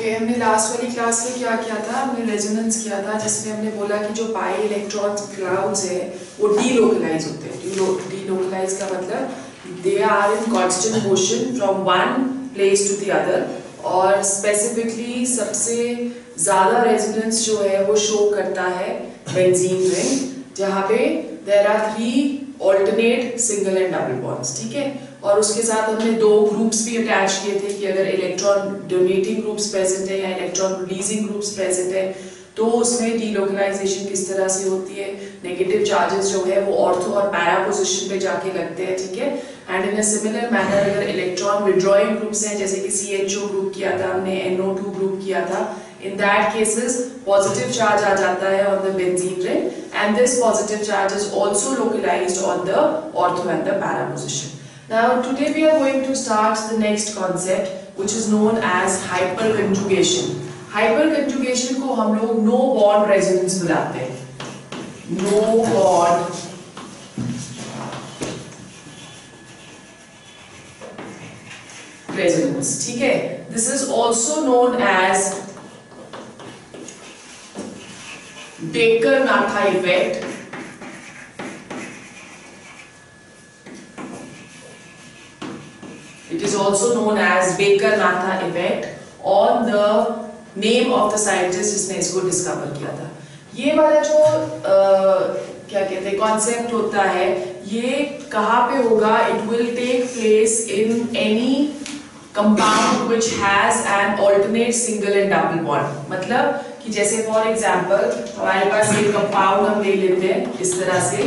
Okay, हमने last वाली class में क्या किया था, हमने रेजोनेंस किया था जिसमें हमने बोला कि जो पाई इलेक्ट्रॉन क्लाउड्स है वो डीलोकलाइज होते हैं। डीलोकलाइज का मतलब they are in constant motion from one place to the other, और स्पेसिफिकली सबसे ज़्यादा रेजोनेंस जो है वो शो करता है बेंजीन रिंग, जहाँ पे there are 3 alternate single and double bonds. ठीक है, और उसके साथ हमने 2 ग्रुप्स भी अटैच किए थे कि अगर इलेक्ट्रॉन डोनेटिंग ग्रुप्स प्रेजेंट है या इलेक्ट्रॉन रिलीजिंग ग्रुप्स प्रेजेंट है तो उसमें डीलोकलाइजेशन किस तरह से होती है। नेगेटिव चार्जेस जो है वो ऑर्थो और पैरा पोजीशन पे जाके लगते हैं। ठीक है, and in a similar manner अगर इलेक्ट्रॉन विड्रॉइंग ग्रुप्स हैं, जैसे कि CHO ग्रुप किया था हमने, NO2 ग्रुप किया था, in that cases positive charge आ जाता है on the benzene ring, and this positive charge is also localized on the ortho and the para position. Now today we are going to start the next concept which is known as hyperconjugation. Hyperconjugation को हम लोग no bond resonance बुलाते हैं, no bond resonance. ठीक है, this is also known as Baker-Matha effect. It is also known as Baker-Matha effect on the name of the scientist जिसने इसको discover किया था। ये वाला जो क्या कहते हैं कॉन्सेप्ट होता है, ये कहाँ पे होगा? It will take place in any compound which has an alternate single and double bond. मतलब कि जैसे फॉर एग्जाम्पल हमारे पास एक कंपाउंड हम ले लेते हैं इस तरह से,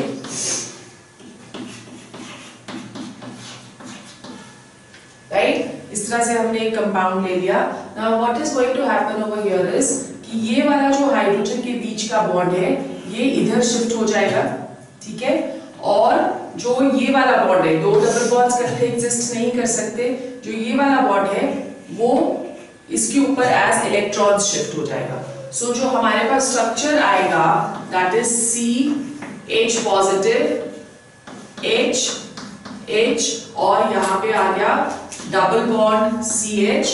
राइट? इस तरह से हमने एक कंपाउंड ले लिया। Now what is going to happen over here is कि ये वाला जो हाइड्रोजन के बीच का बॉन्ड है ये इधर शिफ्ट हो जाएगा। ठीक है, और जो ये वाला बॉन्ड है, 2 डबल बॉन्ड्स इकट्ठे एग्जिस्ट नहीं कर सकते, जो ये वाला बॉन्ड है वो इसके ऊपर एज इलेक्ट्रॉन्स शिफ्ट हो जाएगा। सो जो हमारे पास स्ट्रक्चर आएगा that is CH positive H और यहां पे आ गया double bond CH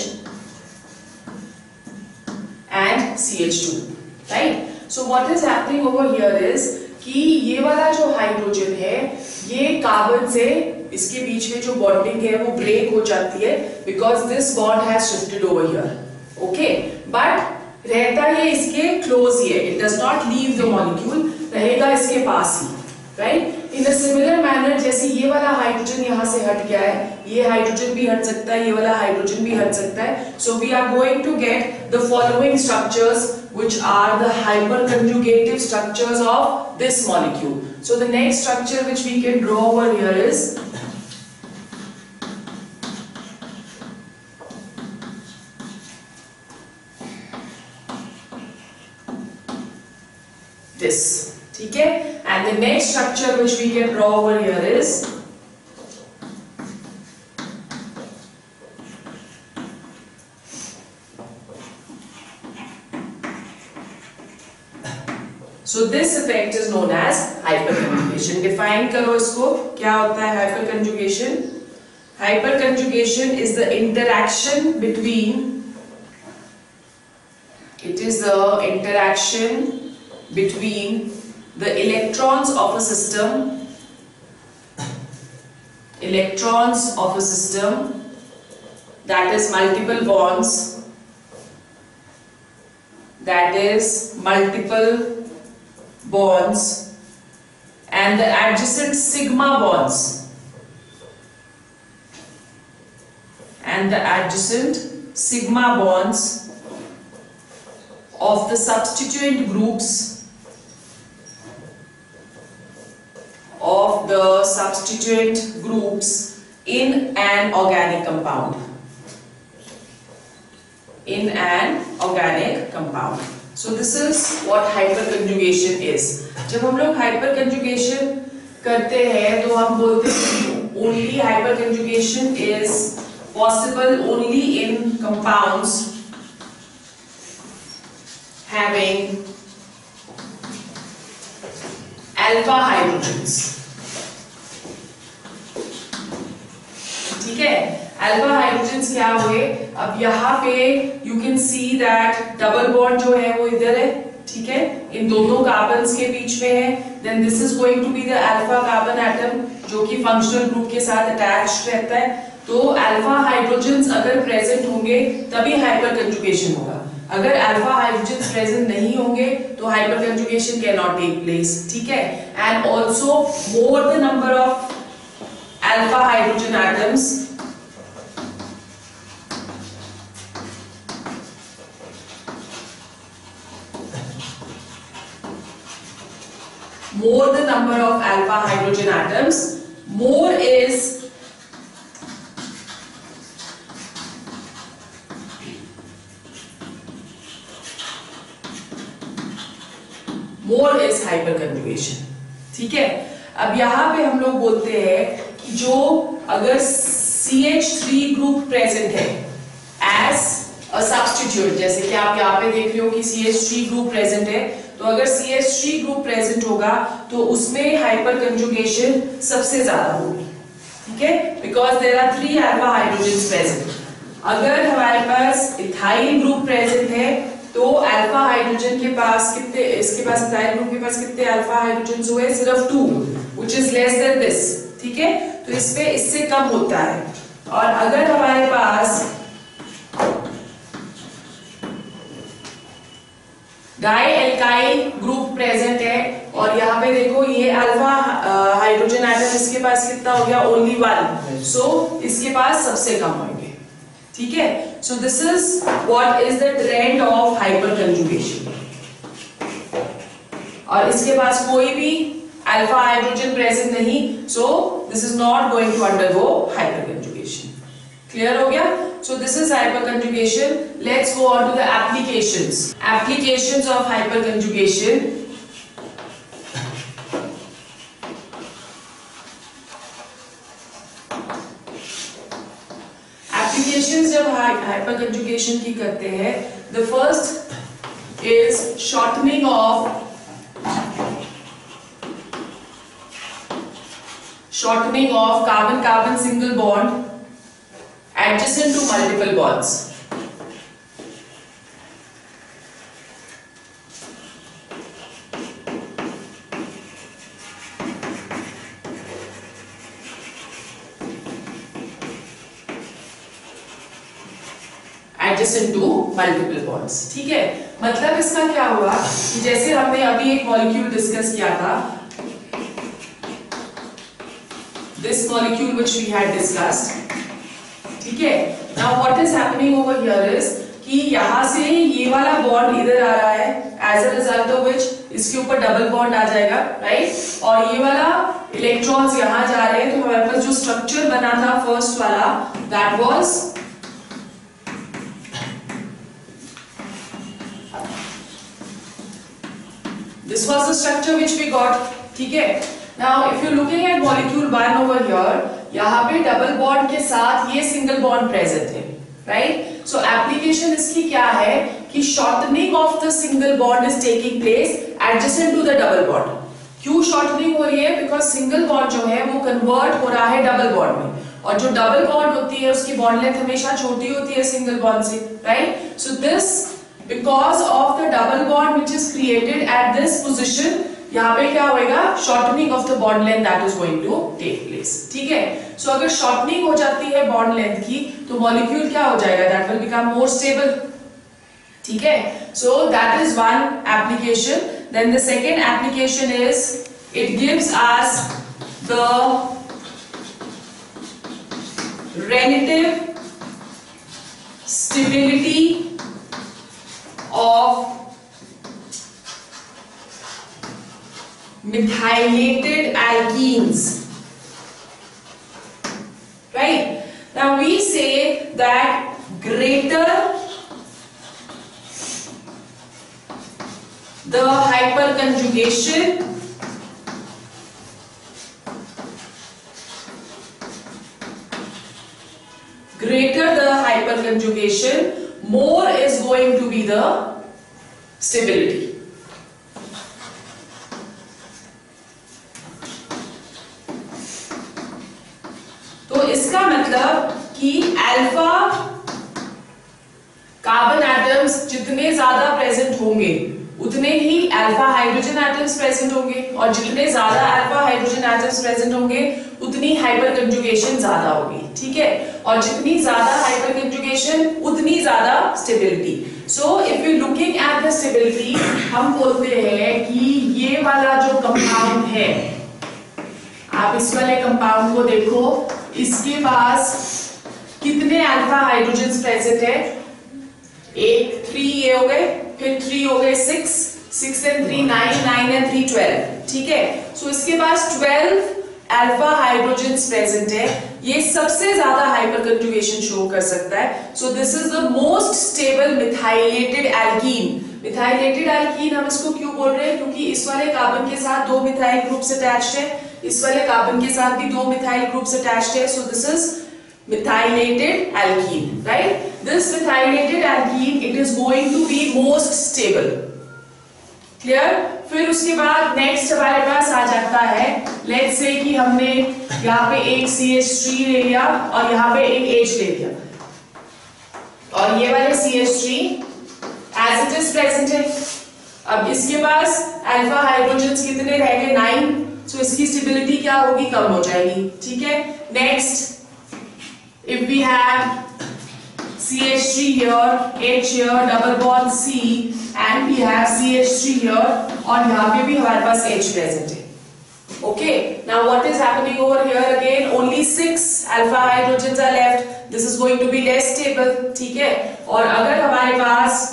and CH2, right? So what is happening over here is कि ये वाला जो हाइड्रोजन है ये कार्बन से इसके बीच में जो बॉन्डिंग है वो ब्रेक हो जाती है because this bond has shifted over here. Okay, but रहता ये इसके क्लोज ही है, it does not leave the molecule, रहेगा इसके पास ही, right? In a similar manner जैसे ये वाला हाइड्रोजन यहाँ से हट गया है, ये हाइड्रोजन भी हट सकता है, ये वाला हाइड्रोजन भी हट सकता है। So we are going to get the following structures which are the hyperconjugative structures of this molecule. So the next structure which we can draw over here is this. ठीक है, and the next structure which we can draw over here is so this effect is known as hyperconjugation. Define करो इसको, क्या होता है hyperconjugation? Hyperconjugation is the interaction between, it is the interaction between the electrons of a system, that is multiple bonds, and the adjacent sigma bonds, of the substituent groups in an organic compound. So this is what hyperconjugation is. जब हम लोग hyperconjugation करते हैं तो हम बोलते हैं only hyperconjugation is possible only in compounds having alpha hydrogens. ठीक है, अल्फा हाइड्रोजन्स क्या हुए, अब यहाँ पे you can see that double bond जो है वो इधर है, ठीक है, इन दोनों कार्बन्स के बीच में है। Then this is going to be the alpha carbon atom जो कि फंक्शनल ग्रुप के साथ अटैच्ड रहता है। तो अल्फा हाइड्रोजन्स अगर प्रेजेंट होंगे तभी हाइपर कंजुगेशन होगा, अगर अल्फा हाइड्रोजन्स प्रेजेंट नहीं होंगे तो hyper conjugation can not take place, ठीक है। And also more the number of alpha hydrogen atoms more the number of alpha hydrogen atoms, more is hyperconjugation, ठीक है। अब यहाँ पे हम लोग बोलते हैं कि जो अगर CH3 ग्रुप प्रेजेंट है एज अ सब्स्टिट्यूट, जैसे कि आप यहाँ पे देख रहे हो कि CH3 ग्रुप प्रेजेंट है, तो अगर CH3 ग्रुप प्रेजेंट होगा तो उसमें हाइपर कंजुगेशन सबसे ज्यादा होगी, ठीक है, because there are 3 alpha hydrogens present. अगर हमारे पास इथाइल ग्रुप प्रेजेंट है तो अल्फा हाइड्रोजन के पास कितने, इसके पास इथाइल ग्रुप के पास कितने अल्फा हाइड्रोजन्स हुए, सिर्फ 2, which is less than this, ठीक है, तो इससे कम होता है। और अगर हमारे पास डाई एल्काइल ग्रुप प्रेजेंट है और यहाँ पे देखो ये अल्फा हाइड्रोजन एटम इसके पास कितना हो गया, ओनली 1, सो इसके पास सबसे कम होंगे, ठीक है। So this is what is the trend of hyper conjugation. और इसके पास कोई भी अल्फा हाइड्रोजन प्रेजेंट नहीं, so this is not going to undergo hyper conjugation. Clear हो गया? So this is hyperconjugation. Let's go on to the applications. Applications of hyperconjugation. Applications जब hyperconjugation की करते हैं, the first is shortening of carbon-carbon single bond adjacent to multiple bonds. Adjacent to multiple bonds, ठीक है। मतलब इसका क्या हुआ कि जैसे हमने अभी एक मॉलिक्यूल डिस्कस किया था, this molecule which we had discussed, ठीक है। Now what is happening over here is कि यहाँ से ये वाला बॉन्ड इधर आ रहा है, as a result of which इसके ऊपर डबल बॉन्ड आ जाएगा, राइट, और ये वाला इलेक्ट्रॉन्स यहाँ जा रहे हैं, तो हमारे पास जो स्ट्रक्चर बना था फर्स्ट वाला, that was this was the structure which we got, ठीक है। Now if you're looking at molecule 1 over here, यहाँ पे डबल बॉन्ड के साथ ये सिंगल बॉन्ड प्रेजेंट है, राइट। सो एप्लीकेशन इसकी क्या है कि shortening of the single bond is taking place adjacent to the double bond. क्यों शॉर्टनिंग हो रही है? बिकॉज सिंगल बॉन्ड जो है वो कन्वर्ट हो रहा है डबल बॉन्ड में, और जो डबल बॉन्ड होती है उसकी बॉन्ड लेंथ हमेशा छोटी होती है सिंगल बॉन्ड से, right. So this because of the double bond which is created at this position, यहाँ पे क्या होएगा, shortening of the bond length that is going to take place, ठीक है। सो अगर शॉर्टनिंग हो जाती है बॉन्ड लेंथ की तो मॉलिक्यूल क्या हो जाएगा, that will become more stable, ठीक है। So that is one application. Then the second application is it gives us the relative stability of methylated alkenes, right? Now we say that greater the hyperconjugation, more is going to be the stability. तो इसका मतलब कि alpha carbon atoms जितने ज्यादा present होंगे उतने ही alpha hydrogen atoms present होंगे, और जितने ज्यादा अल्फा हाइड्रोजन एटम्स प्रेजेंट होंगे उतनी हाइपर कंजुगेशन ज्यादा होगी, ठीक है। और जितनी ज्यादा हाइपर कंजुगेशन उतनी ज्यादा stability. So if you looking at the stability, हम बोलते हैं कि ये वाला जो कंपाउंड है, आप इस वाले कंपाउंड को देखो, इसके पास कितने अल्फा हाइड्रोजन प्रेजेंट है? एक 3 ये हो गए, फिर 3 हो गए 6 एंड 3 9 एंड 3 12, ठीक है। सो इसके पास 12 अल्फा हाइड्रोजन प्रेजेंट है, ये सबसे ज्यादा हाइपर कंजुगेशन शो कर सकता है। So this is the most stable methylated alkene. Methylated alkene हम इसको क्यों बोल रहे हैं? क्योंकि इस वाले कार्बन के साथ 2 मिथाइल ग्रुप्स अटैच्ड है, इस वाले कार्बन के साथ भी 2 मिथाइल ग्रुप्स अटैच्ड है। So this is methylated alkene, right? This methylated alkene, it is going to be most stable. Clear? फिर उसके बाद नेक्स्ट हमारे पास आ जाता है, लेट्स से कि हमने यहाँ पे एक CH3 ले लिया और यहाँ पे एक H ले लिया, और ये वाले CH3 as it is present है। अब इसके पास अल्फा हाइड्रोजन कितने रह गए? 9। सो इसकी स्टेबिलिटी क्या होगी? कम हो जाएगी, ठीक है। Next, if we have CH3 here, H here, double bond C, and we have CH3 here, और यहाँ पे भी हमारे पास H present है। Okay, now what is happening over here again? Only 6 alpha hydrogens are left. This is going to be less stable, ठीक है। और अगर हमारे पास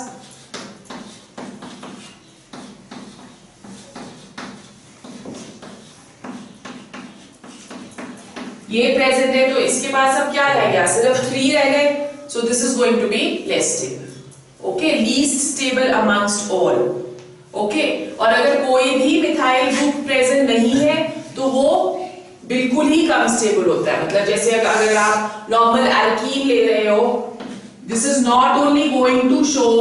ये प्रेजेंट है, तो इसके पास अब क्या रह गया? सिर्फ 3 रह गए। So this is going to be less stable, okay, least stable amongst all, okay. और अगर कोई भी मिथाइल ग्रुप प्रेजेंट नहीं है तो वो बिल्कुल ही कम स्टेबल होता है। मतलब जैसे अगर आप नॉर्मल एल्कीन ले रहे हो, this is not only going to show,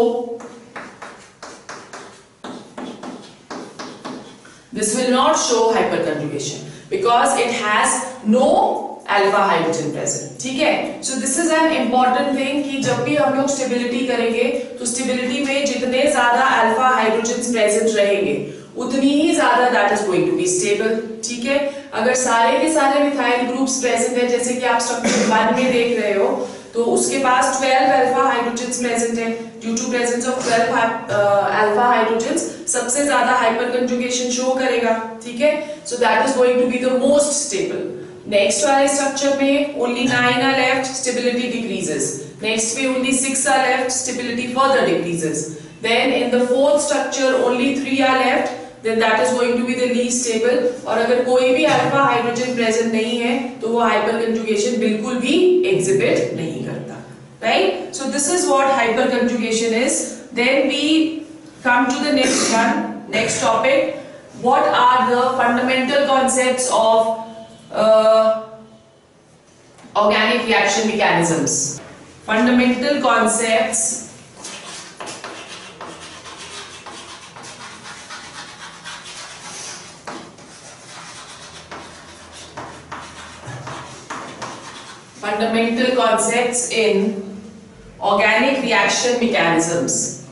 this will not show hyperconjugation because it has no alpha hydrogen present, ठीक है। so this is an important thing कि जब भी हम लोग स्टेबिलिटी करेंगे तो स्टेबिलिटी में जितने ज्यादा अल्फा हाइड्रोजन प्रेजेंट रहेंगे उतनी ही ज्यादा that is going to be stable, ठीक है। अगर सारे के सारे मिथाइल ग्रुप्स प्रेजेंट है, जैसे कि आप स्ट्रक्चर 1 में देख रहे हो, तो उसके पास 12 अल्फा हाइड्रोजन्स प्रेजेंट है। Due to presence of 12 alpha hydrogens सबसे ज्यादा हाइपर कंजुगेशन शो करेगा, ठीक है। So that is going to be the most stable. Next वाले स्ट्रक्चर में only 9 are left, stability decreases. नेक्स्ट में only 6 are left, stability further decreases. Then in the fourth structure only 3 are left, then that is going to be the least stable। और अगर कोई भी alpha hydrogen present नहीं है तो वो हाइपर कंजुगेशन बिल्कुल भी एग्जिबिट नहीं करता, right? So this is what hyperconjugation is. Then we come to the next one, next topic. What are the fundamental concepts of organic reaction mechanisms? Fundamental concepts in organic reaction mechanisms.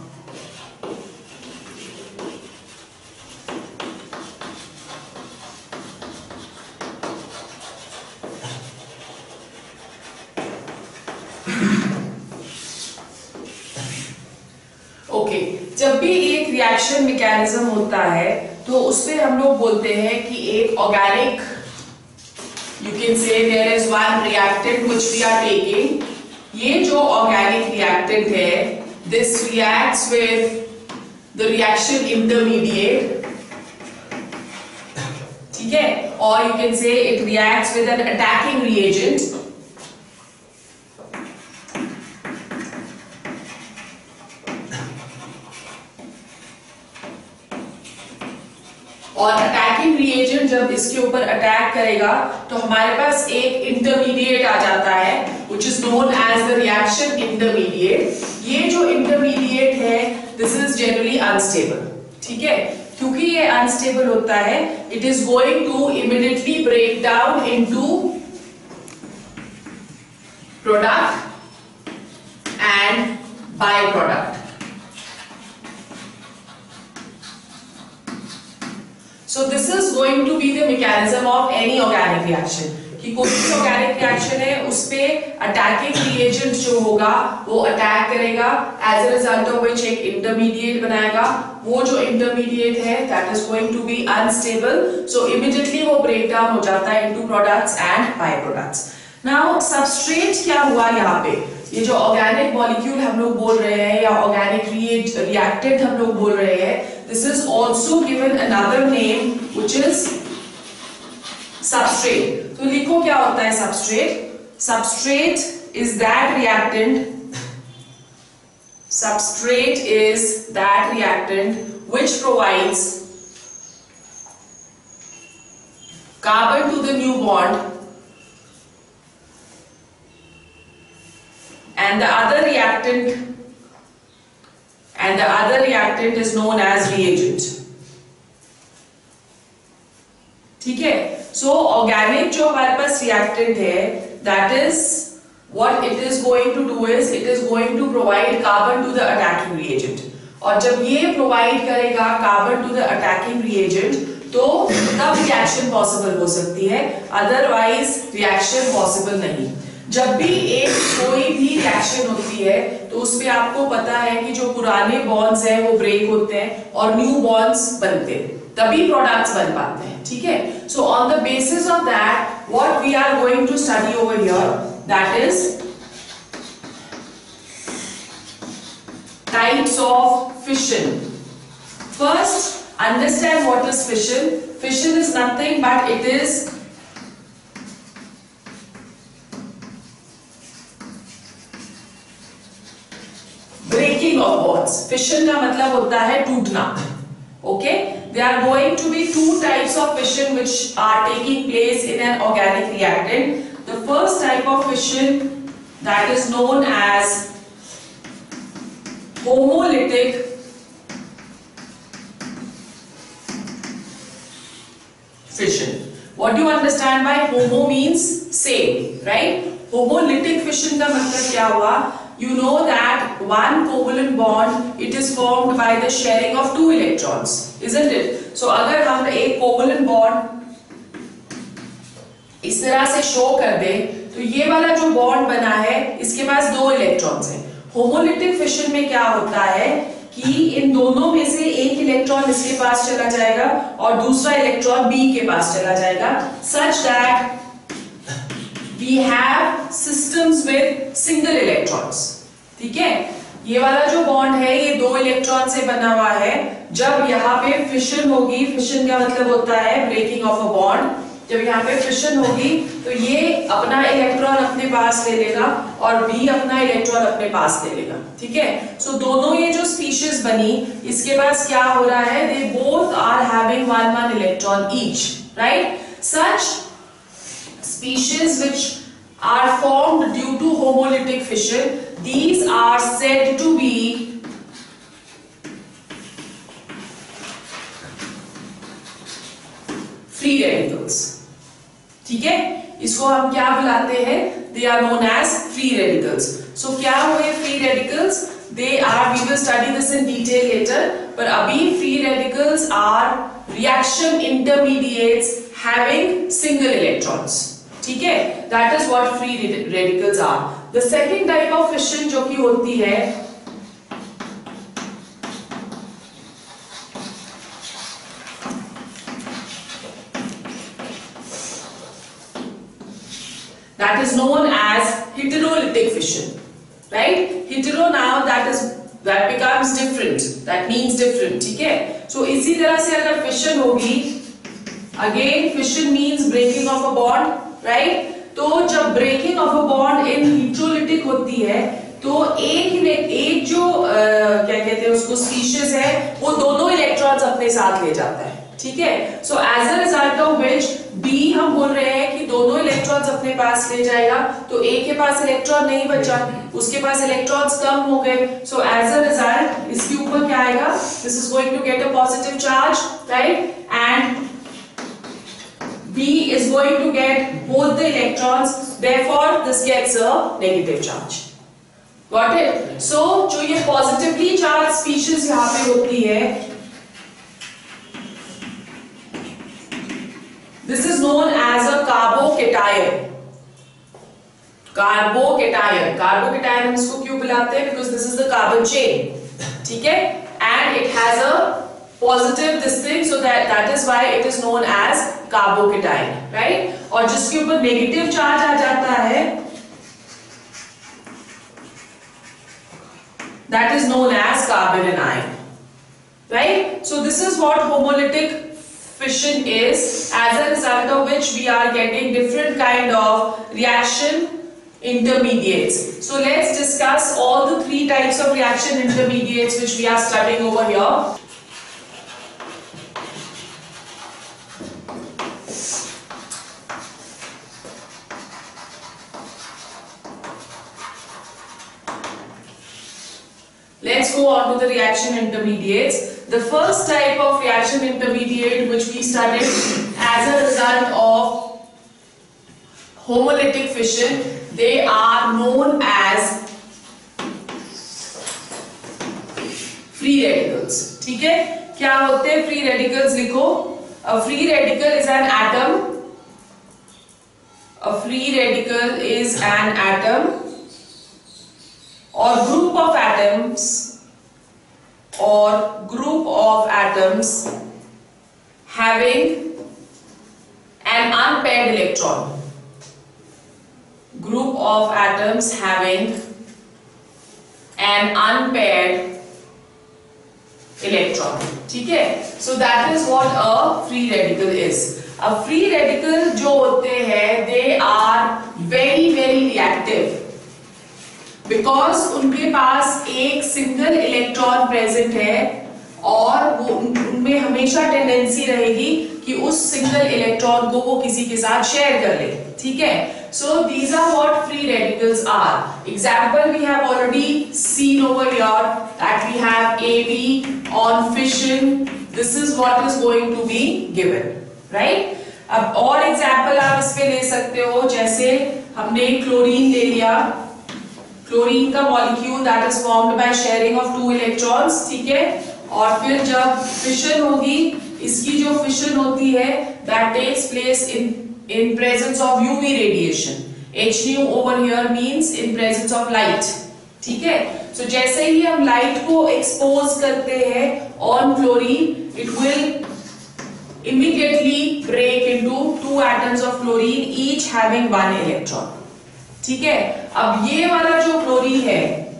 Okay, जब भी एक reaction mechanism होता है तो उसमें हम लोग बोलते हैं कि एक organic, you can say there is one reactant which we are taking. ये जो organic reactant है, this reacts with the reaction intermediate, ठीक है, or you can say it reacts with an attacking reagent. और अटैकिंग रिएजेंट जब इसके ऊपर attack करेगा तो हमारे पास एक इंटरमीडिएट आ जाता है which is known as the reaction intermediate. ये जो इंटरमीडिएट है this is generally unstable, ठीक है। क्योंकि ये अनस्टेबल होता है, it is going to immediately break down into product and byproduct. So this is going to be the mechanism of any organic reaction. कि कोई भी ऑर्गेनिक रिएक्शन है उस पे अटैकिंग रिएजेंट जो होगा वो अटैक करेगा, as a result of which एक इंटरमीडिएट बनाएगा. वो जो इंटरमीडिएट है that is going to be unstable, so immediately वो ब्रेक डाउन हो जाता है into products and by products. Now substrate क्या हुआ यहाँ पे? ये जो ऑर्गेनिक मॉलिक्यूल हम लोग बोल रहे हैं या ऑर्गेनिक रिएक्टेंट हम लोग बोल रहे हैं, this is also given another name which is substrate. तो लिखो क्या होता है substrate. Substrate is that reactant, substrate is that reactant which provides carbon to the new bond and the other reactant is known as reagent. ठीक है. So organic जो हमारे पास reactant है, that is what it is going to do is it is going to provide carbon to the attacking reagent. और जब ये provide करेगा carbon to the attacking reagent, तो तब reaction possible हो सकती है, otherwise reaction possible नहीं. जब भी एक कोई भी reaction होती है तो उसमें आपको पता है कि जो पुराने bonds हैं वो break होते हैं और new bonds बनते हैं, तभी products बन पाते हैं. ठीक है. So on the basis of that, what we are going to study over here, that is types of fission. First, understand what is fission. Fission is nothing but it is breaking of bonds. Fission का मतलब होता है टूटना. Okay, there are going to be two types of fission which are taking place in an organic reactant. The first type of fission that is known as homolytic fission. What do you understand by homo means same, right? Homolytic fission का मतलब क्या हुआ? You know that one covalent bond it is formed by the sharing of two electrons, isn't it? So अगर हम एक covalent bond इस तरह से शो कर दें तो ये वाला जो बॉन्ड बना है इसके पास दो इलेक्ट्रॉन्स हैं. होमोलिटिक फिशन में क्या होता है कि इन दोनों में से एक इलेक्ट्रॉन इसके पास चला जाएगा और दूसरा इलेक्ट्रॉन बी के पास चला जाएगा, such that we have systems with single electrons. ठीक है. ये वाला जो बॉन्ड है ये दो इलेक्ट्रॉन से बना हुआ है. जब यहाँ पे फिशन होगी, फिशन का मतलब होता है ब्रेकिंग ऑफ अ बॉन्ड. जब यहाँ पे फिशन होगी तो ये अपना इलेक्ट्रॉन अपने पास ले लेगा और बी अपना इलेक्ट्रॉन अपने पास ले लेगा. ठीक है. सो दोनों ये जो स्पीशीज बनी इसके पास क्या हो रहा है, they both are having one electron each, right. Such species which are formed due to homolytic fission, these are said to be free radicals. ठीक है. इसको हम क्या बुलाते हैं? They are known as free radicals. So क्या हुए free radicals? They are, we will study this in detail later, but अभी free radicals are reaction intermediates having single electrons. ठीक है. That is what free radicals are. The second type of fission जो कि होती है that is known as heterolytic fission, right? Hetero now that becomes different, that means different. ठीक है. So इसी तरह से अगर fission होगी, again fission means breaking of a bond, right. तो जब breaking of a bond in heterolytic होती है तो एक जो क्या कहते हैं उसको स्पीशीज है वो दोनों इलेक्ट्रॉन्स अपने साथ ले जाता है. ठीक है. So as a result of which B हम बोल रहे हैं कि दोनों इलेक्ट्रॉन्स अपने पास ले जाएगा, तो ए के पास इलेक्ट्रॉन नहीं बचा, उसके पास इलेक्ट्रॉन्स कम हो गए. सो एज अ रिजल्ट इसके ऊपर क्या आएगा, this is going to get a positive charge, right, and B is going to get both the electrons therefore this gets a negative charge. Got it? So जो ये positively charged species यहाँ पे होती है, this is known as a carbocation. Carbocation हम इसको क्यों बुलाते हैं? Because this is the carbon chain. ठीक है? And it has a positive this thing, so that is why it is known as carbocation, right? और जिसके ऊपर negative charge आ जाता है, that is known as carbon anion, right? So this is what homolytic fission is, as a result of which we are getting different kind of reaction intermediates. So let's discuss all the three types of reaction intermediates which we are studying over here. Let's go on to the reaction intermediates. The first type of reaction intermediate which we studied as a result of homolytic fission, they are known as free radicals. ठीक है? क्या होते हैं free radicals? लिखो. A free radical is an atom. A free radical is an atom or group of atoms having an unpaired electron. Group of atoms having an unpaired electron. ठीक है? So that is what a free radical is. A free radical जो होते हैं, they are very reactive. Because उनके पास एक single electron present है और वो उनमें हमेशा टेंडेंसी रहेगी कि उस सिंगल इलेक्ट्रॉन को वो किसी के साथ शेयर कर ले. ठीक है? So these are what free radicals are. Example we have already seen over here that we have AB on fission. This is what is going to be given, right? अब और एग्जाम्पल आप इस पे ले सकते हो, जैसे हमने क्लोरीन ले लिया. क्लोरीन का molecule that is formed by sharing of two electrons. ठीक है? और फिर जब फिशन होगी, इसकी जो फिशन होती है that takes place in presence of UV radiation. HU over here means in presence of light. ठीक है? So जैसे ही हम लाइट को एक्सपोज करते हैं on chlorine, it will immediately break into two atoms of chlorine, each having one electron. ठीक है? अब ये वाला जो क्लोरीन है,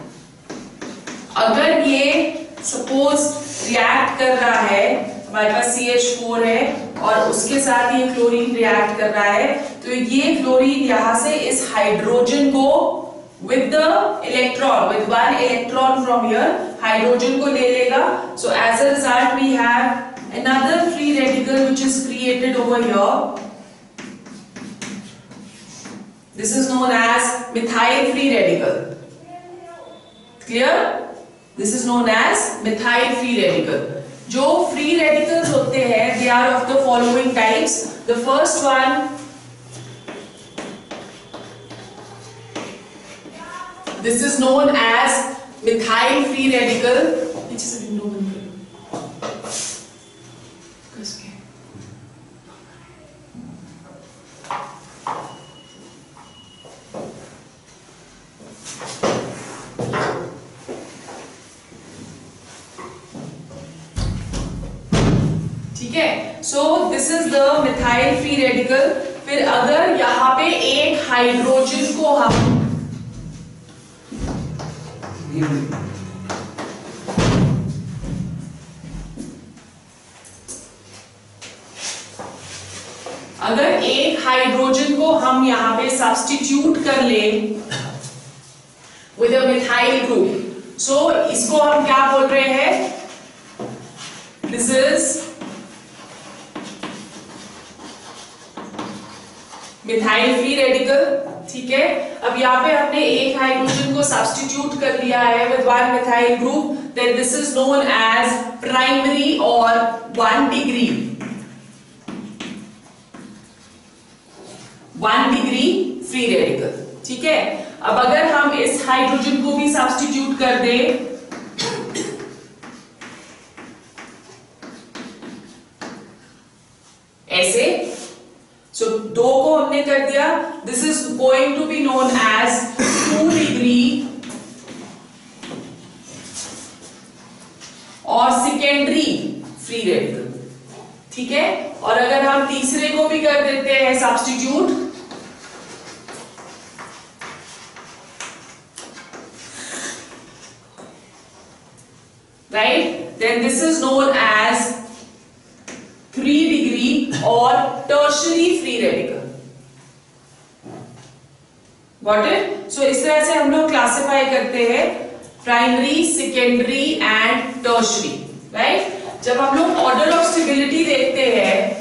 अगर ये सपोज रिएक्ट कर रहा है, हमारे पास CH4 है और उसके साथ ये क्लोरीन रिएक्ट कर रहा है, तो ये क्लोरीन यहाँ से इस हाइड्रोजन को with the electron, with one electron from here, hydrogen को ले लेगा. So as a result we have another free radical which is created over here. This is known as methyl free radical. Clear? This is known as methyl free radical. जो free radicals होते हैं, they are of the following types. The first one, this is known as methyl free radical. So this is the methyl free radical. फिर अगर यहाँ पे एक hydrogen को हम यहाँ पे सब्स्टिट्यूट कर ले with a methyl group, so इसको हम क्या बोल रहे हैं? This is methyl free radical. ठीक है? अब यहाँ पे हमने एक हाइड्रोजन को सब्स्टिट्यूट कर लिया है with one methyl group, then this is known as primary or 1 degree free radical. ठीक है, अब अगर हम इस हाइड्रोजन को भी सब्स्टिट्यूट कर दें ऐसे, सो 2 को हमने कर दिया, this is going to be known as 2 degree और सेकेंडरी फ्री रेडिकल। ठीक है, और अगर हम तीसरे को भी कर देते हैं substitute, right, then this is known as 3 degree or tertiary free radical. Got it? So इस तरह से हम लोग क्लासिफाई करते हैं primary, secondary and tertiary, right. जब हम लोग ऑर्डर ऑफ स्टेबिलिटी देखते हैं,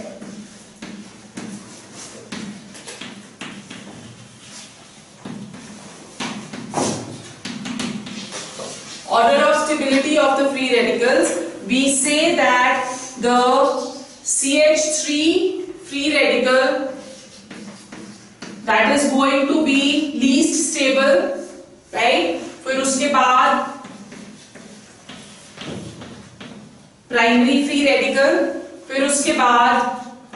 order of stability of the free radicals, we say that the CH3 free radical, that is going to be least stable, right? फिर उसके बाद प्राइमरी फ्री रेडिकल, फिर उसके बाद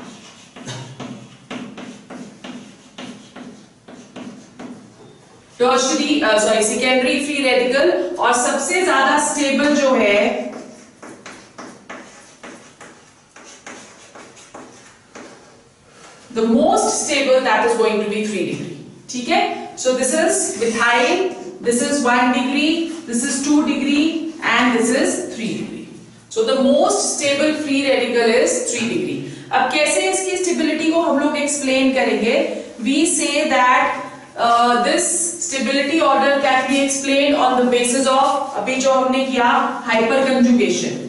टर्शरी सेकेंडरी फ्री रेडिकल, और सबसे ज्यादा स्टेबल जो है the most stable, that is going to be 3 degree. ठीक है, so this is methyl, this is 1 degree, this is 2 degree and this is 3 degree. So the most stable free radical is 3 degree. अब कैसे इसकी stability को हम लोग explain करेंगे? We say that this stability order can be explained on the basis of, अभी जो हमने किया, hyperconjugation.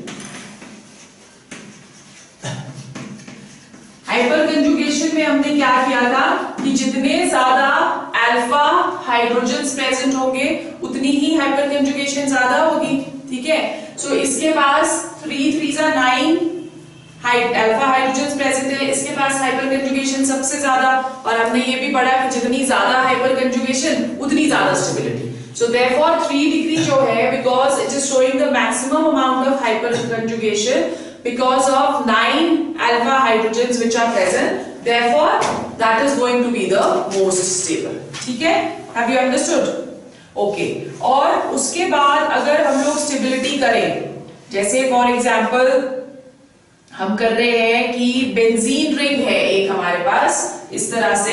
Hyperconjugation में हमने क्या किया था कि जितने ज्यादा अल्फा हाइड्रोजन्स प्रेजेंट होंगे उतनी ही हाइपरकंजुगेशन ज्यादा होगी। ठीक है, सो इसके पास 3 3s are 9 alpha hydrogens present है, इसके पास हाइपरकंजुगेशन सबसे ज्यादा, और हमने ये भी पढ़ा कि जितनी ज्यादा हाइपरकंजुगेशन उतनी ज्यादा स्टेबिलिटी। सो देयरफॉर 3 डिग्री जो है, because it is showing the maximum amount of hyperconjugation because of 9 alpha hydrogens which are present, therefore that is going to be the most stable. ठीक है, have you understood? Okay, और उसके बाद अगर हम लोग स्टेबिलिटी करें, जैसे फॉर एग्जांपल हम कर रहे हैं कि बेंजीन रिंग है एक हमारे पास इस तरह से,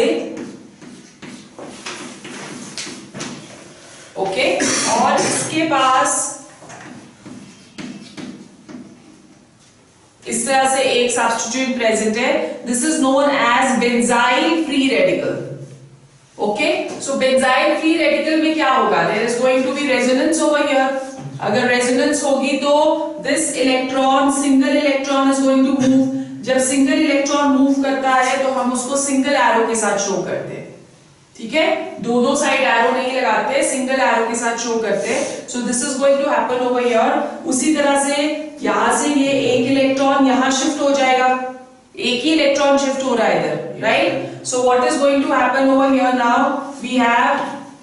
ओके, और इसके पास इस तरह से एक सब्स्टिट्यूट प्रेजेंट है, this is known as benzyl free radical. Okay, so benzyl free radical में क्या होगा? There is going to be resonance over here. अगर रेजोनेंस होगी तो this electron, single electron is going to move. जब single electron move करता है तो हम उसको सिंगल एरो के साथ शो करते हैं। ठीक है, दोनों साइड एरो नहीं लगाते, सिंगल एरो के साथ शो करते हैं। So this is going to happen over here. उसी तरह से यहां से ये एक इलेक्ट्रॉन यहां शिफ्ट हो जाएगा, एक ही इलेक्ट्रॉन शिफ्ट हो रहा है इधर, right? So what is going to happen over here now? We have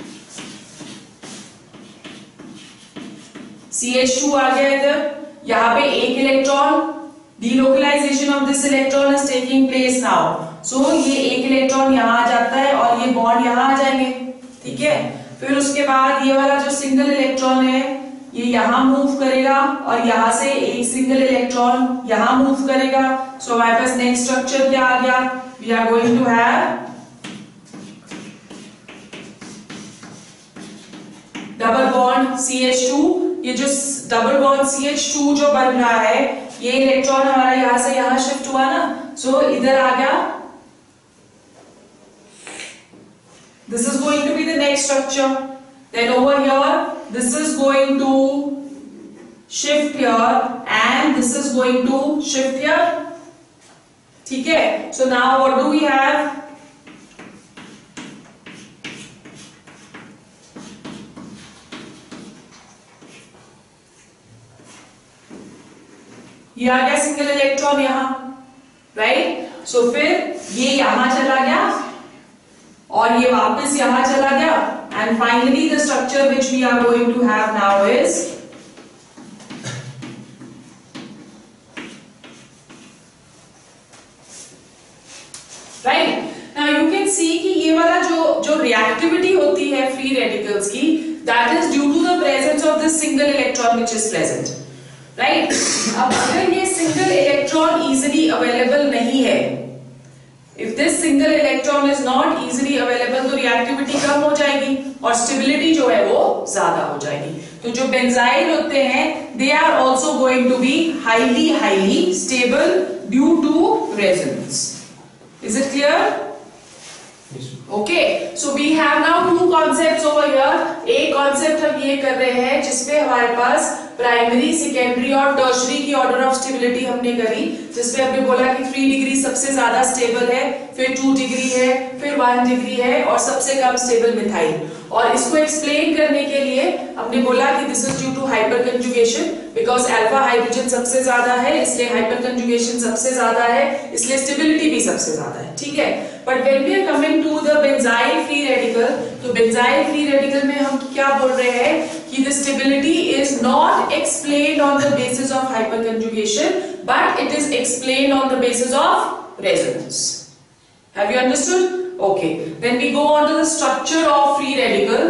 CH2 आ गया इधर, यहां पे एक electron, delocalization of this electron is taking place now. So ये एक इलेक्ट्रॉन यहाँ आ जाता है और ये बॉन्ड यहाँ आ जाएंगे। ठीक है, फिर उसके बाद ये वाला जो सिंगल इलेक्ट्रॉन है ये यहाँ मूव करेगा और यहाँ से एक सिंगल इलेक्ट्रॉन यहाँ मूव करेगा। सो हमारे पास नेक्स्ट स्ट्रक्चर क्या आ गया? We are going to have double bond CH2। ये जो डबल बॉन्ड CH2 जो बन रहा है, ये इलेक्ट्रॉन हमारा यहां से यहां शिफ्ट हुआ ना, सो इधर आ गया। This is going to be the next structure. Then over here this is going to shift here and this is going to shift here. ठीक है, so now what do we have? ये आ गया सिंगल इलेक्ट्रॉन यहाँ, right? So फिर ये यहां चला गया और ये वापस यहां चला गया, and finally the structure which we are going to have now is right. Now you can see कि ये वाला जो रिएक्टिविटी होती है फ्री रेडिकल्स की, that is due to the presence of this single electron which is present, right. अब अगर ये सिंगल इलेक्ट्रॉन इजीली अवेलेबल नहीं है, if this single electron is not easily available, तो रिएक्टिविटी कम हो जाएगी और स्टेबिलिटी जो है वो ज्यादा हो जाएगी। तो जो बेंजाइल होते हैं, they are also going to be highly stable due to resonance. Is it clear? Yes. Okay, so we have now two concepts over here. एक concept हम ये कर रहे हैं जिसमें हमारे पास प्राइमरी, सेकेंडरी और टर्शरी की ऑर्डर ऑफ स्टेबिलिटी हमने करी, जिसमें हमने बोला कि 3 डिग्री सबसे ज्यादा स्टेबल है, फिर 2 डिग्री है, फिर 1 डिग्री है और सबसे कम स्टेबल मिथाइल। और इसको एक्सप्लेन करने के लिए हमने बोला कि this is due to hyperconjugation, because alpha hydrogen सबसे ज्यादा है इसलिए हाइपर कंजुगेशन सबसे ज्यादा है, इसलिए स्टेबिलिटी भी सबसे ज्यादा है, ठीक है। But when we are coming to the benzyl free radical, तो बेंजाइल फ्री रेडिकल में हम क्या बोल रहे हैं कि the stability is not explained on the basis of hyper conjugation, but it is explained on the basis of resonance. Have you understood? Okay. Then we go on to the structure of free radical.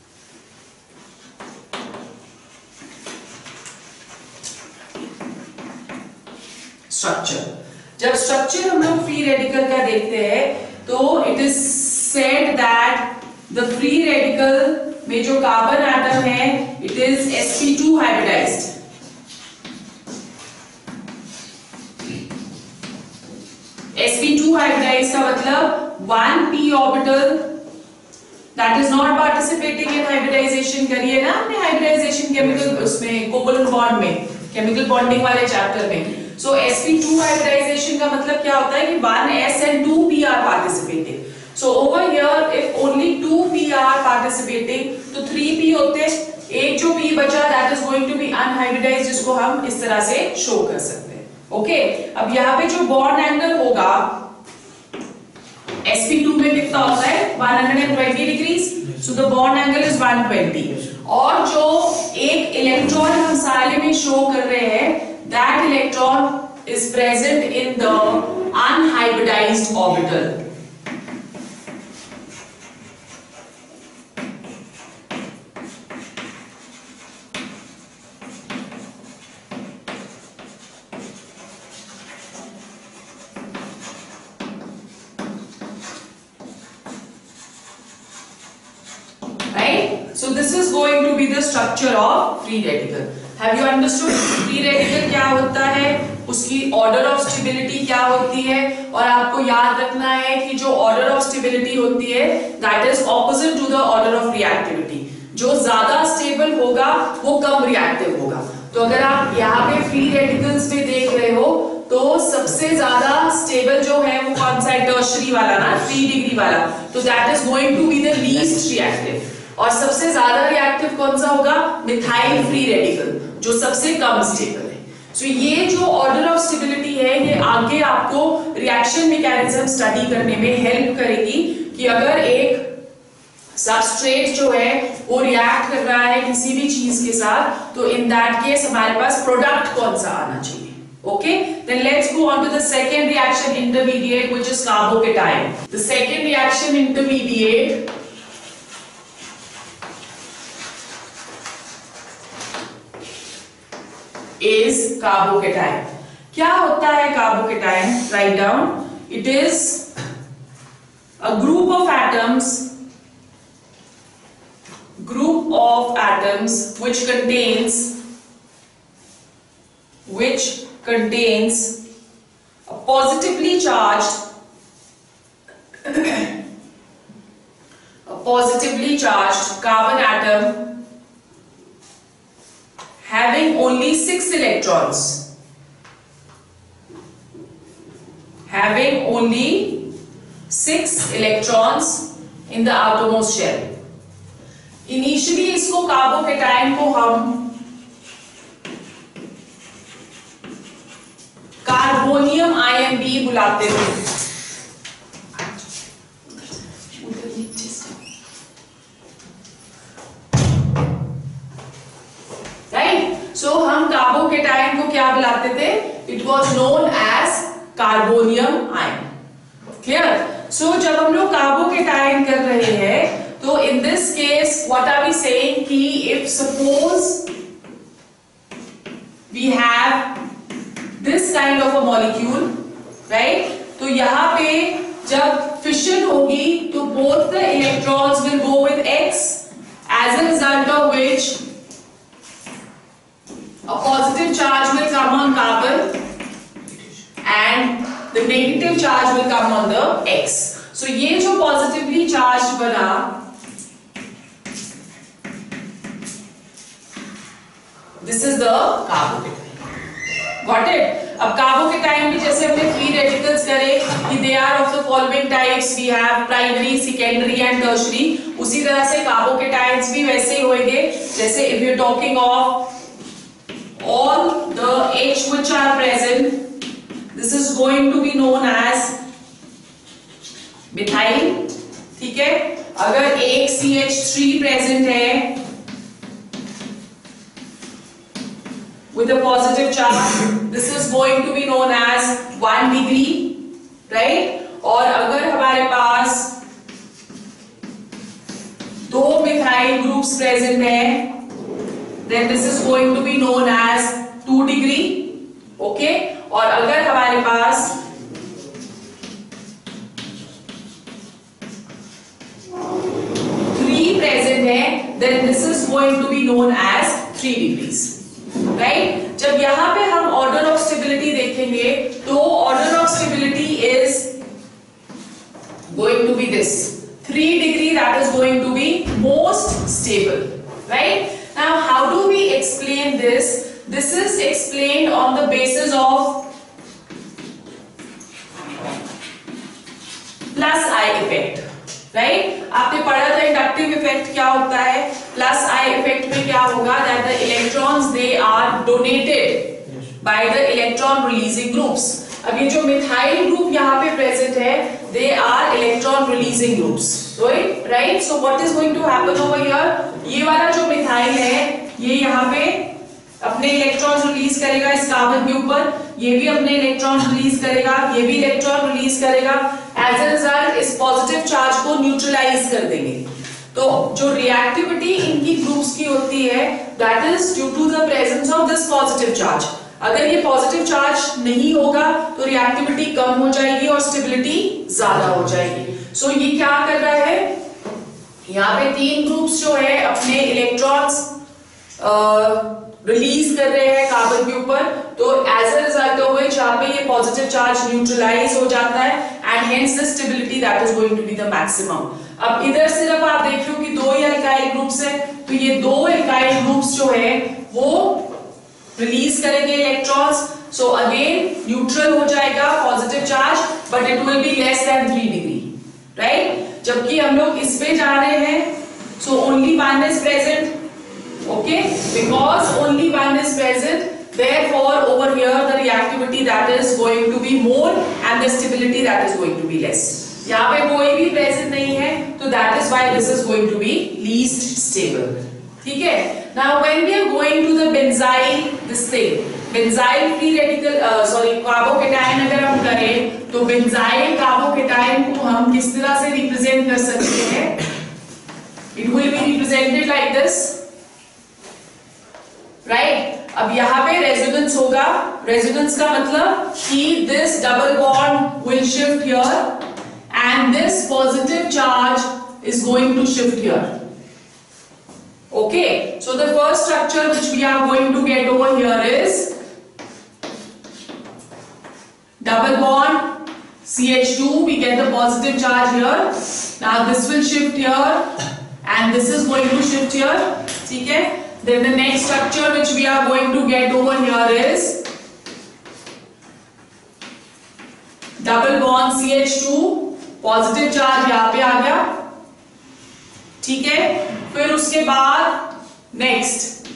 Structure. जब structure हम लोग free radical का देखते हैं, तो it is said that the free radical में जो carbon atom है, it is sp2 hybridized. sp2 hybridized का मतलब 1p orbital that is not participating in hybridization करिए ना हमने hybridization केमिकल उसमें कोवलेंट बॉन्ड में, केमिकल बॉन्डिंग वाले चैप्टर में। So sp2 hybridization का मतलब क्या होता है कि 1s and 2p are participating. So over here if only 2p are participating तो 3p होते, एक जो p बचा that is going to be unhybridized, जिसको हम इस तरह से शो कर सकते हैं। ओके, अब यहाँ पे जो बॉन्ड एंगल होगा sp2 में कितना होता है 120 degrees, so the bond angle is 120। और जो एक इलेक्ट्रॉन हम सारे में शो कर रहे हैं, that electron is present in the unhybridized orbital. So this is going to be the structure of free radical. Have you understood free radical क्या होता है, उसकी order of stability क्या होती है, और आपको याद रखना है कि जो order of stability होती है that is opposite to the order of reactivity. जो ज्यादा stable होगा वो कम reactive होगा। तो अगर आप यहाँ पे free radicals में देख रहे हो तो सबसे ज्यादा stable जो है वो कौन सा है, tertiary वाला ना, 3 डिग्री वाला, तो that is going to be the least reactive। और सबसे ज्यादा रिएक्टिव कौन सा होगा, मिथाइल फ्री रेडिकल, जो सबसे कम स्टेबल है। सो ये जो ऑर्डर ऑफ स्टेबिलिटी है, ये आगे आपको रिएक्शन मैकेनिज्म स्टडी करने में हेल्प करेगी कि अगर एक सबस्ट्रेट जो है वो रिएक्ट कर रहा है किसी भी चीज के साथ, तो इन दैट केस हमारे पास प्रोडक्ट कौन सा आना चाहिए। Okay, then let's go on to the second reaction intermediate, which is carbocation. The second reaction intermediate is carbocation. क्या होता है carbocation? Write down. It is a group of atoms which contains a positively charged carbon atom having only 6 electrons, in the outermost shell. Initially इसको carbocation को हम carbonium ion भी बुलाते थे। बुलाते थे? It was known as carbonium ion. Clear? So जब हम लोग कार्बोकेटायन कर रहे हैं तो in this case what are we saying कि if suppose we have this kind of a molecule, right? तो यहां पे जब फिशन होगी तो both the electrons will go with x, as a result of which a positive charge will come on carbon and the negative charge will come on the x. So ये जो positively charged बना, this is the carbocation. Got it? अब carbocation भी जैसे हमने free radicals करे कि they are of the following types, we have primary, secondary and tertiary. उसी तरह से कार्बोकेटाइन्स भी वैसे ही होंगे. जैसे if you are talking of all the H which are present, this is going to be known as methyl. ठीक है? अगर एक CH3 प्रेजेंट है with a positive charge, this is going to be known as 1 degree, right? और अगर हमारे पास दो मिथाइल ग्रुप्स प्रेजेंट है, then this is going to be known as 2 degree, okay? और अगर हमारे पास three present है, then this is going to be known as 3 degrees. Right? जब यहां पे हम ऑर्डर ऑफ स्टेबिलिटी देखेंगे तो order of stability is going to be this 3 degree, that is going to be most stable. Right? Now how do we explain this? This is explained on the basis of plus I effect. Right? आपने पढ़ा था inductive effect क्या होता है. Plus I effect में क्या होगा, that the electrons they are donated by the electron releasing groups. अब ये जो मिथाइल ग्रुप यहाँ पे प्रेजेंट है, they are electron releasing groups, right? So what is going to happen over here, ये वाला जो मिथाइल है ये यहाँ पे अपने इलेक्ट्रॉन रिलीज करेगा इस कार्बन के ऊपर, ये भी अपने इलेक्ट्रॉन रिलीज करेगा, ये भी इलेक्ट्रॉन रिलीज करेगा. एज ए रिजल्ट इस पॉजिटिव चार्ज को न्यूट्रलाइज कर देंगे. तो जो रिएक्टिविटी इनकी ग्रुप्स की होती है, that is due to the presence of this positive charge. अगर ये पॉजिटिव चार्ज नहीं होगा तो रिएक्टिविटी कम हो जाएगी और स्टेबिलिटी ज्यादा हो जाएगी. सो ये क्या कर रहा है, यहाँ पे तीन ग्रुप्स जो है अपने इलेक्ट्रॉन्स रिलीज कर रहे हैं कार्बन के ऊपर. तो as a result of which यहाँ पे ये पॉजिटिव चार्ज न्यूट्रलाइज हो जाता है and hence the stability that is going to be the maximum. अब इधर सिर्फ आप देख लो कि दो ही अल्काइल ग्रुप्स है, तो ये दो अल्काइल ग्रुप्स जो है वो रिलीज करेंगे इलेक्ट्रॉन्स. सो अगेन न्यूट्रल हो जाएगा positive charge, but it will be less than 3 degree, right? जबकि हम लोग इस पे जा रहे हैं, so only one is present. Okay, because only one is present, therefore over here the reactivity that is going to be more and the stability that is going to be less. यहाँ पे कोई भी present नहीं है, तो that is why this is going to be least stable. ठीक है? Now when we are going to the benzyl, this thing, benzyl free radical, carbocation अगर हम करें तो benzyl कार्बोकेटाइन को हम किस तरह से represent कर सकते हैं? It will be represented like this. Right? अब यहाँ पे रेजोनेंस होगा. रेजोनेंस का मतलब कि this double bond will shift here and this positive charge is going to shift here. Okay, so the first structure which we are going to get over here is double bond CH2. We get the positive charge here. Now this will shift here and this is going to shift here. ठीक है? Then the next structure which we are going to get over here is double bond CH2, positive charge यहाँ पे आ गया. ठीक है? फिर उसके बाद next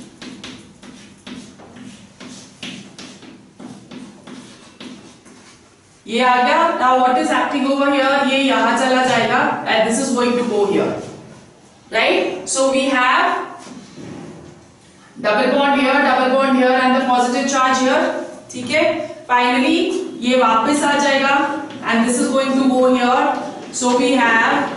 ये आ गया. Now what is acting over here? ये यहाँ चला जाएगा and this is going to go here, right? So we have double bond here and the positive charge here. ठीक है, फाइनली ये वापस आ जाएगा and this is going to go here, so we have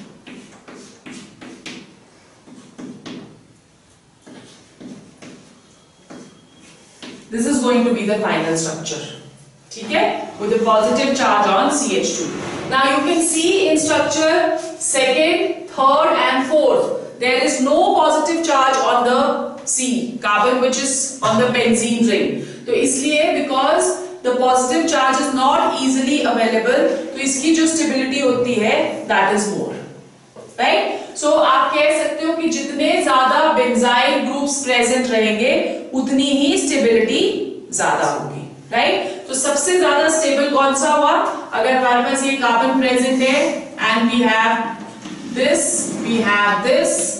this is going to be the final structure, ठीक है, with a positive charge on CH2. Now you can see in structure second, third and fourth there is no positive charge on the C carbon which is on the benzene ring. तो इसलिए because the positive charge is not easily available, तो इसकी जो stability होती है that is more, right? So आप कह सकते हो कि जितने ज्यादा बेंजाइल ग्रुप्स प्रेजेंट रहेंगे उतनी ही स्टेबिलिटी ज्यादा होगी, राइट? तो सबसे ज्यादा स्टेबल कौन सा हुआ? अगर हमारे पास ये कार्बन प्रेजेंट है and we have this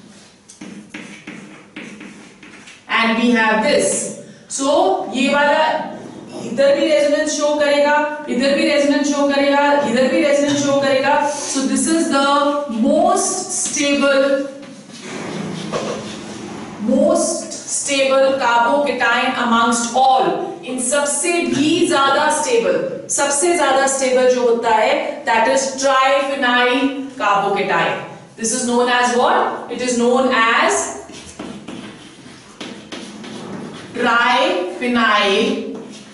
and we have this, so ये वाला इधर भी रेजोनेंस शो करेगा, इधर भी रेजोनेंस शो करेगा, इधर भी रेजोनेंस शो करेगा. So this is the most stable carbocation amongst all. इन सबसे भी ज्यादा स्टेबल जो होता है that is triphenyl carbocation. This is known as what? It is known as triphenyl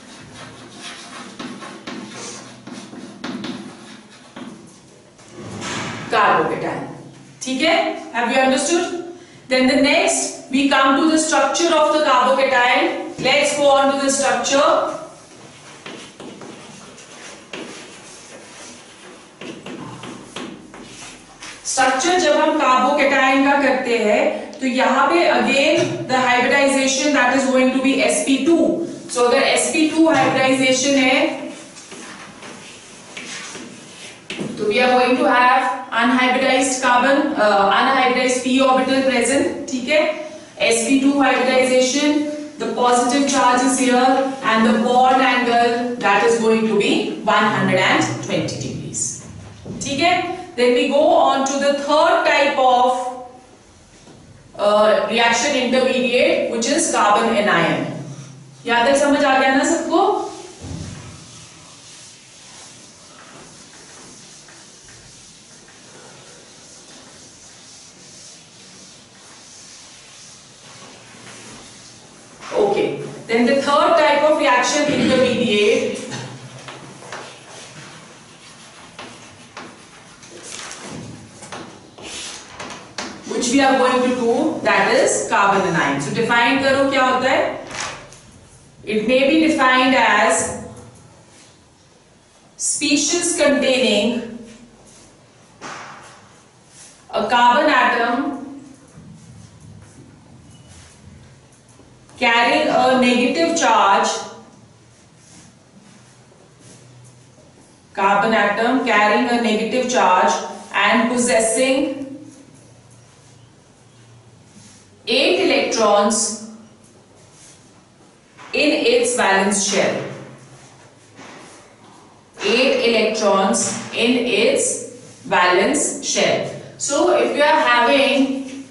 carbocation. ठीक है? Have you understood? Then the next we come to the structure of the carbocation. Let's go on to the structure. Structure जब हम carbocation का करते हैं तो यहाँ पे again the hybridization that is going to be sp2. So अगर sp2 hybridization है तो we are going to have unhybridized carbon, unhybridized p orbital present, ठीक है? sp2 hybridization, the positive charge is here and the bond angle that is going to be 120 degrees, ठीक है? Then we go on to the third type of reaction intermediate which is carbon anion. यहाँ तक समझ आ गया ना सबको? Okay, then the third type of reaction intermediate which we are going to do that is carbon anion. So define करो क्या होता है? It may be defined as species containing a carbon atom carrying a negative charge, carbon atom carrying a negative charge and possessing 8 electrons in its valence shell. 8 electrons in its valence shell. So if you are having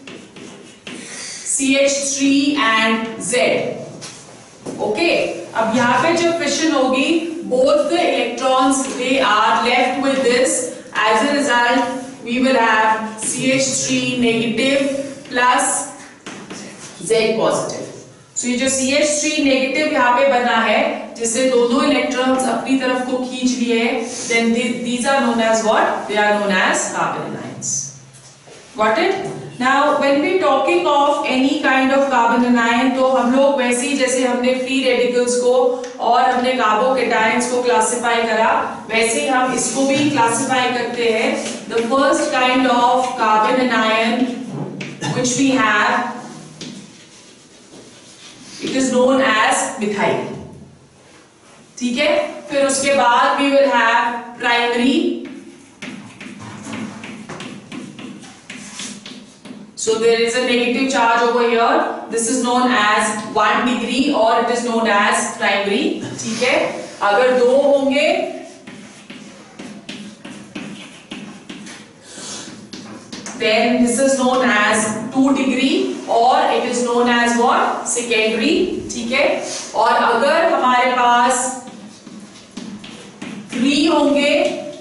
CH3 and Z, okay, अब यहाँ पे जब fission होगी, both the electrons they are left with this. As a result, we will have CH3 negative plus Z positive. So ये जो CH3 negative यहाँ पे बना है, जिससे दोनों electrons अपनी तरफ को खींच लिए, then these are known as what? They are known as carbon anions. Got it? Now when we talking of any kind of carbon anion, तो हम लोग वैसे ही जैसे हमने free radicals को और हमने carbocations को classify करा, वैसे ही हम इसको भी classify करते हैं. The first kind of carbon anion which we have, it is known as methyl. ठीक है? फिर उसके बाद we will have primary. So there is a negative charge over here. This is known as 1 degree or it is known as primary. ठीक है? अगर दो होंगे then this is known as 2 degree or it is known as what? Secondary. ठीक है? और अगर हमारे पास 3 होंगे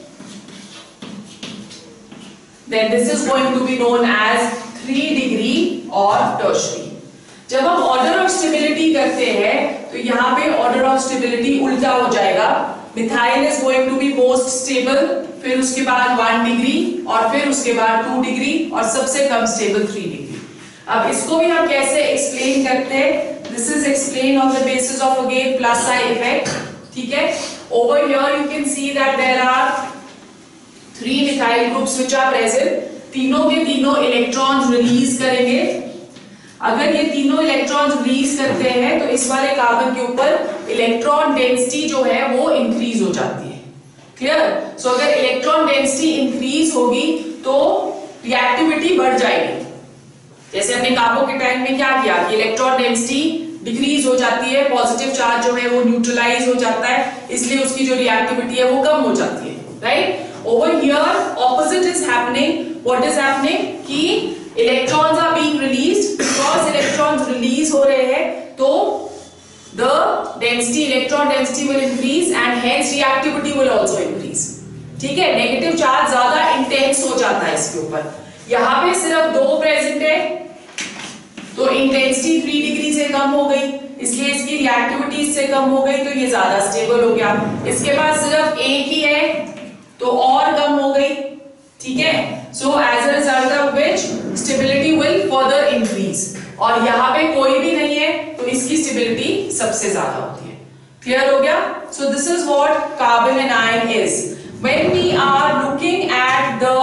then this is going to be known as 3 degree or tertiary. जब हम ऑर्डर ऑफ स्टेबिलिटी करते हैं तो यहाँ पे ऑर्डर ऑफ स्टेबिलिटी उल्टा हो जाएगा. Methyl is going to be most stable, फिर उसके बाद 1 डिग्री और फिर उसके बाद 2 डिग्री और सबसे कम स्टेबल 3 डिग्री. अब इसको भी हम कैसे एक्सप्लेन करते हैं? This is explain on the basis of again plus I effect. ठीक है, over here you can see that there are 3 methyl groups which are present. तीनों के तीनों इलेक्ट्रॉन्स रिलीज करेंगे. अगर ये तीनों इलेक्ट्रॉन्स रिलीज करते हैं तो इस वाले कार्बन के ऊपर इलेक्ट्रॉन डेंसिटी जो है वो इंक्रीज हो जाती है. क्लियर? सो अगर इलेक्ट्रॉन डेंसिटी इंक्रीज होगी तो रिएक्टिविटी बढ़ जाएगी. जैसे हमने कार्बोकेटाइन में क्या किया कि इलेक्ट्रॉन डेंसिटी डिक्रीज हो जाती है, पॉजिटिव चार्ज जो है वो न्यूट्रलाइज हो जाता है, इसलिए उसकी जो रिएक्टिविटी है वो कम हो जाती है. Right? Over here, opposite is happening. What is happening? कि electrons are being released. Because electrons release हो रहे हैं, तो the density, electron density will increase and hence reactivity will also increase. ठीक है? Negative charge ज़्यादा intense हो जाता है इसके ऊपर. यहाँ पे सिर्फ 2 present है, तो intensity 3 डिग्री से कम हो गई, इसलिए इसकी reactivity इससे कम हो गई, तो ये ज़्यादा stable हो गया. इसके पास सिर्फ एक ही है, तो और कम हो गई. ठीक है, so as a result of which stability will further increase. और यहाँ पे कोई भी नहीं है तो इसकी स्टेबिलिटी सबसे ज्यादा होती है. क्लियर हो गया? So this is what carbon anion is. When we are looking at the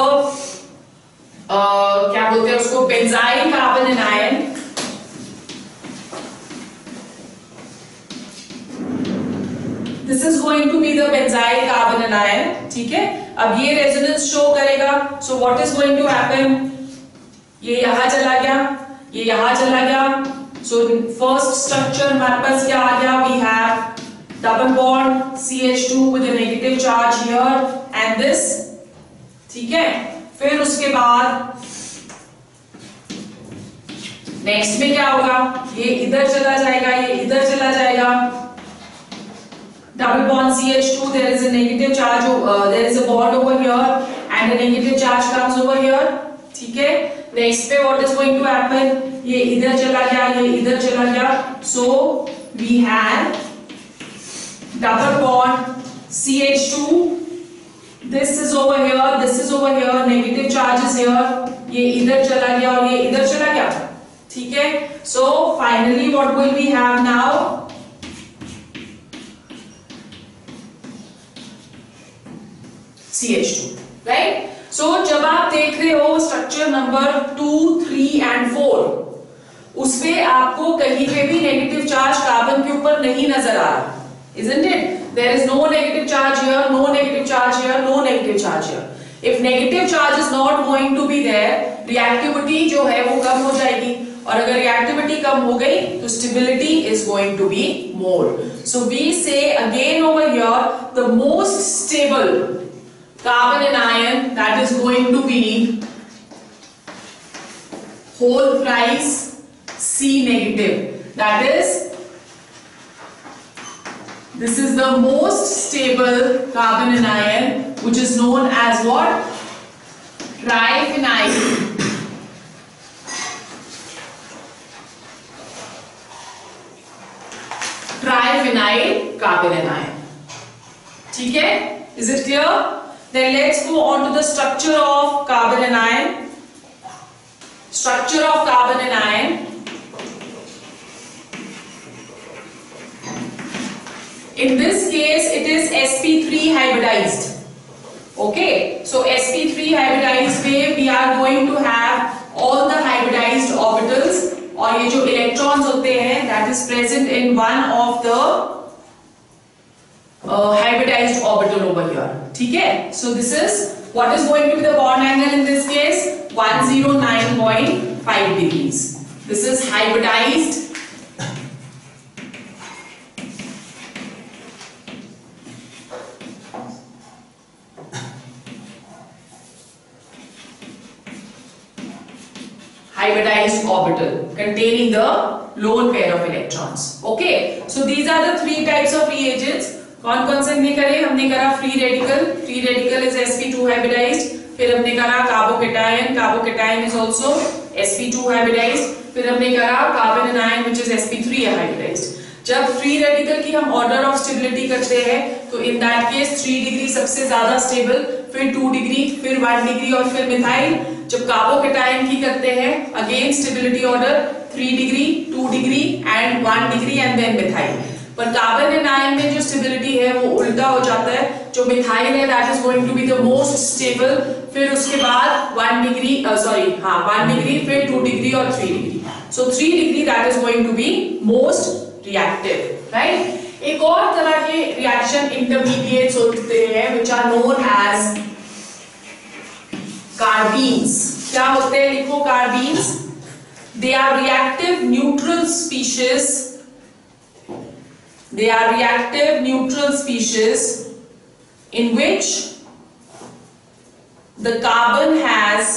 क्या बोलते हैं उसको, benzyl carbon anion. This is going to be the benzyl carbon anion. ठीक है, अब ये रेजोनेंस शो करेगा. So what is going to happen? ये यहां चला गया, ये यहां चला गया. So first structure हमारे पास क्या आ गया? We have double bond CH2 with a negative charge here and this. ठीक है, फिर उसके बाद नेक्स्ट में क्या होगा? ये इधर चला जाएगा, ये इधर चला जाएगा. Double bond CH2, there is a negative charge, there is a bond over here and a negative charge comes over here. ठीक है, next पे what is going to happen? ये इधर चला गया, ये इधर चला गया. So we have double bond CH2. This is over here, this is over here, negative charge is here. ये इधर चला गया और ये इधर चला गया. ठीक है, so finally what will we have now? CH2, right? So जब आप देख रहे हो स्ट्रक्चर नंबर 2, 3 and 4, उसपे आपको कहीं पे भी नेगेटिव चार्ज कार्बन के ऊपर नहीं नजर आ रहा. Isn't it? There is no negative charge here, no negative charge here, no negative charge here. If negative charge is not going to be there, reactivity जो है वो कम हो जाएगी. और अगर reactivity कम हो गई तो stability is going to be more. So we say again over here the most stable carbon anion that is going to be whole thrice C negative. That is, this is the most stable carbon anion which is known as what? Triphenyl. Triphenyl carbon anion. ठीक है? Is it clear? Then let's go on to the structure of carbon anion. Structure of carbon anion. In this case, it is sp3 hybridized. Okay, so sp3 hybridized में we are going to have all the hybridized orbitals. और ये जो electrons होते हैं, that is present in one of the hybridized orbital over here. ठीक है, so this is what is going to be the bond angle in this case? 109.5 degrees. This is hybridized. hybridized orbital containing the lone pair of electrons. Okay, so these are the three types of reagents. कौन कौन से हमने करे? हमने करा free radical is sp2 hybridized. फिर हमने करा carbocation is also sp2 hybridized. फिर हमने करा carbon anion which is sp3 hybridized. जब फ्री रेडिकल की हम ऑर्डर ऑफ स्टेबिलिटी करते हैं तो इन दैट केस 3 डिग्री सबसे ज्यादा स्टेबल, फिर 2 डिग्री, फिर 1 डिग्री और फिर मिथाइल. जब कार्बोकेटायन की करते हैं again stability order 3 degree, 2 degree and 1 degree and then methyl. पर कार्बन एनायन में जो स्टेबिलिटी है वो उल्टा हो जाता है. जो मिथाइल है that is going to be the most stable, फिर उसके बाद 1 डिग्री फिर 2 डिग्री और 3 degree. So 3 degree that is going to be most reactive, right. एक और तरह के रिएक्शन इंटरमीडिएट्स होते हैं which are known as कार्बीन्स. क्या होते हैं? लिखो कार्बीन्स. They are reactive neutral species. They are reactive neutral species in which the carbon has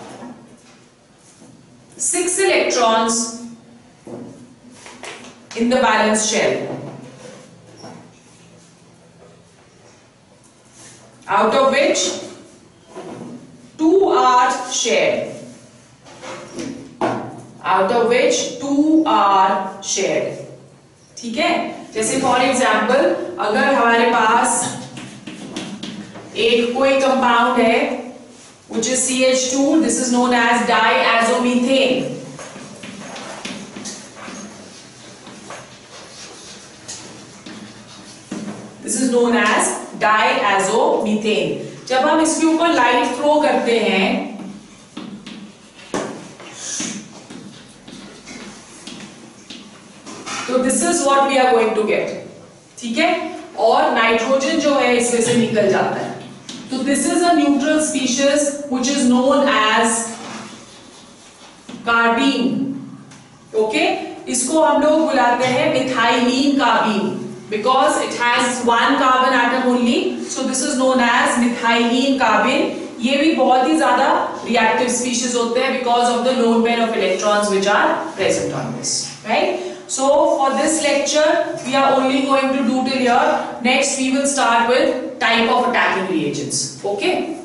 6 electrons in the valence shell, out of which 2 are shared. ठीक है. जैसे for example अगर हमारे पास एक कोई कंपाउंड है which is CH2, this is known as diazomethane. This is known as diazomethane. जब हम इसके ऊपर लाइट थ्रो करते हैं तो this is what we are going to get. ठीक है. और नाइट्रोजन जो है इसमें से निकल जाता है. तो this is a neutral species which is known as carbene. Okay, इसको हम लोग बुलाते हैं methylene carbene because it has one carbon atom only, so this is known as methylene carbene. ये भी बहुत ही ज्यादा reactive species होते हैं because of the lone pair of electrons which are present on this, right? So for this lecture we are only going to do till here. Next we will start with type of attacking reagents. Okay.